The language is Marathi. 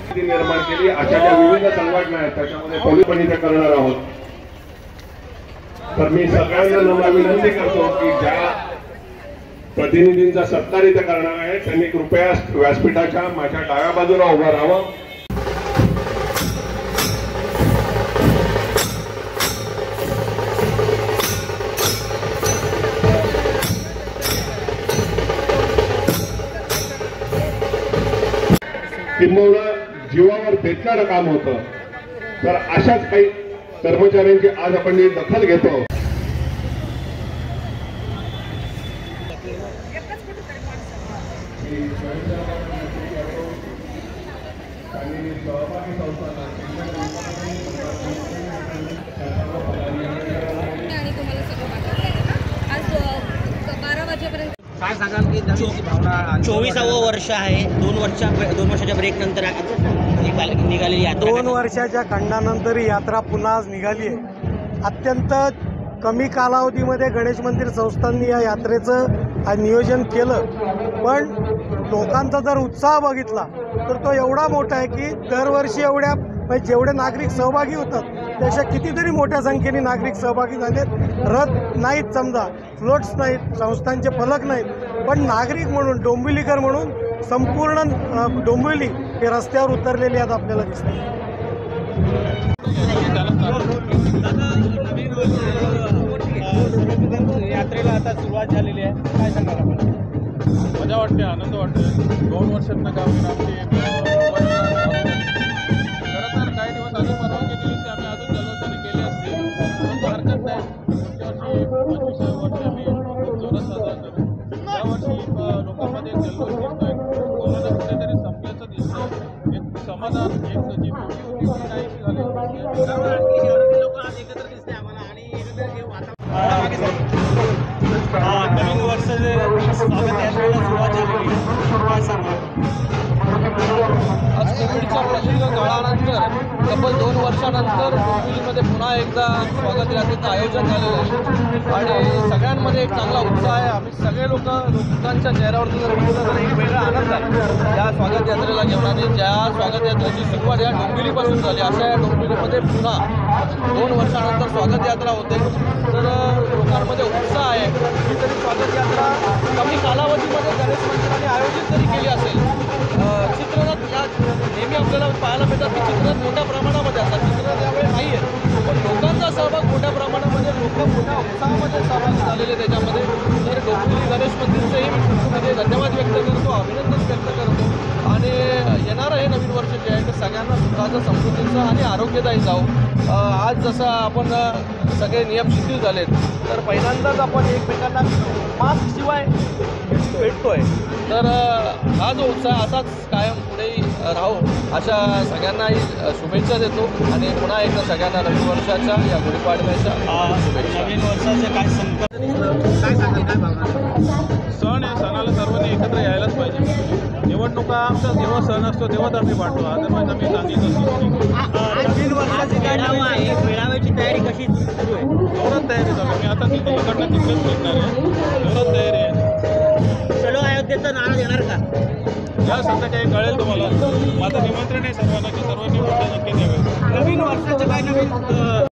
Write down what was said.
निर्माण केली. अशा ज्या विविध संघटना आहेत त्याच्यामध्ये पोलीस पण इथे करणार आहोत. तर मी सगळ्यांना नम्र विनंती करतो की ज्या प्रतिनिधींचा सत्कार इथे करणार आहे त्यांनी कृपया व्यासपीठाच्या माझ्या डाव्या बाजूला उभं राहावं. किंबहुना जीवावर बेतणारं काम होतं. तर अशाच काही कर्मचाऱ्यांची आज आपण दखल घेतो. आणि तुम्हाला सगळं पाठवलं आज 12 वाजेपर्यंत. काय सांगाल की 24वं वर्ष आहे. 2 वर्षाच्या ब्रेक नंतर निघालेली यात्रा. 2 वर्षाच्या खंडानंतर यात्रा पुन्हा आज निघाली आहे. अत्यंत कमी कालावधीमध्ये गणेश मंदिर संस्थांनी या यात्रेचं नियोजन केलं, पण लोकांचा जर उत्साह बघितला तर तो एवढा मोठा आहे की दरवर्षी एवढ्या म्हणजे जेवढे नागरिक सहभागी होतात त्याच्या कितीतरी मोठ्या संख्येने नागरिक सहभागी झालेत. रथ नाहीत, समजा फ्लोट्स नाहीत, संस्थांचे फलक नाहीत, पण नागरिक म्हणून डोंबिवलीकर म्हणून संपूर्ण डोंबिवली हे रस्त्यावर उतरलेले आहेत आपल्याला दिसते. यात्रेला आता सुरुवात झालेली आहे, काय सांगाल आपण? मजा वाटते, आनंद वाटतो. 2 वर्षातनं गावची खरं तर काही दिवस आधी परवानगी दिवशी आम्ही अजून जल्लोषाने केले असते, परंतु हरकत नाही. पुढच्या वर्षी 25व्या वर्षी आम्ही जोरात साजरा करू. यावर्षी लोकांमध्ये जल्लोष दिसतोय, कोरोना कुठेतरी संपल्याचं दिसतंय. एक समाधान, एक जी मोठी होती ती नाहीशी झाली. लोक आज एकत्र दिसते आम्हाला आणि नवीन वर्षाचे स्वागत यात्रेला सुरुवात झालेली आहे, काय सांगा? आज कोविडच्या प्रदीर्घ काळानंतर तब्बल 2 वर्षानंतर डोंबिवलीमध्ये पुन्हा एकदा स्वागत यात्रेचं आयोजन झालेलं आहे आणि सगळ्यांमध्ये एक चांगला उत्साह आहे. आम्ही सगळे लोकांच्या चेहऱ्यावरती जर बघितलं तर एक वेगळा आनंद आहे या स्वागत यात्रेला घेऊन. आणि ज्या स्वागत यात्रेची सुरुवात या डोंबिवलीपासून झाली, अशा या डोंबिवलीमध्ये पुन्हा 2 वर्षानंतर स्वागत यात्रा होते. तर लोकांमध्ये उत्साह आहे. ही तरी स्वागत यात्रा कमी कालावधीमध्ये गणेश मंदिराने आयोजित जरी केली असेल, चित्ररथ या नेहमी आपल्याला पाहायला मिळतात की चित्ररथ मोठ्या प्रमाणामध्ये असतात. चित्ररथ यावेळी नाही आहे, पण लोकांचा सहभाग मोठ्या प्रमाणामध्ये, लोक मोठ्या उत्साहामध्ये सहभागी झालेले त्याच्यामध्ये. तर डोंबिवली गणेश मंदिरचंही मी म्हणजे धन्यवाद व्यक्त करतो, अभिनंदन व्यक्त करतो. आणि येणारं हे नवीन वर्ष जे आहे ते सगळ्यांना सुखाचं, समृद्धीचं आणि आरोग्यदायी जावं. आज जसं आपण सगळे नियम शिथिल झालेत, तर पहिल्यांदाच आपण एकमेकांना मास्कशिवाय भेटतोय. तर हा जो उत्साह असाच कायम पुढेही राहू अशा सगळ्यांनाही शुभेच्छा देतो. आणि पुन्हा एकदा सगळ्यांना नवीन वर्षाच्या या गुढीपाडव्याच्या शुभेच्छा. नवीन वर्षाचे काय संकट, काय सांगाल, काय भावना? सण आहे, सणाला सर्वांनी एकत्र यायलाच पाहिजे. निवडणुका आमचा जेव्हा सण असतो तेव्हाच आम्ही वाटतो, अदरवाईज आम्ही सांगितलं नवीन वर्षाची मेळाव्याची तयारी कशी सुरू आहे? जोरात तयारी चालू. मी आता तिकडनं तिकडेच निघणार आहे. जोरात तयारी आहे. चलो अयोध्येचा नारा देणार का? या संध्याकाळी कळेल तुम्हाला. माझं निमंत्रण आहे सर्वांना की सर्वांनी नक्की द्यावे. नवीन वर्षाचं काय नवीन